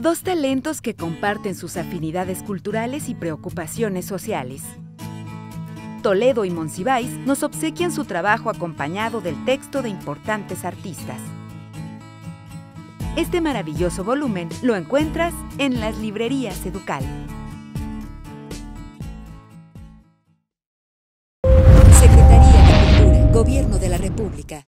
Dos talentos que comparten sus afinidades culturales y preocupaciones sociales. Toledo y Monsiváis nos obsequian su trabajo acompañado del texto de importantes artistas. Este maravilloso volumen lo encuentras en las librerías Educal. Secretaría de Cultura, Gobierno de la República.